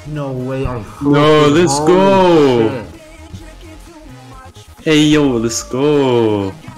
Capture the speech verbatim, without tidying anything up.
No way, I hope. No, let's Holy go. shit. Hey yo, let's go.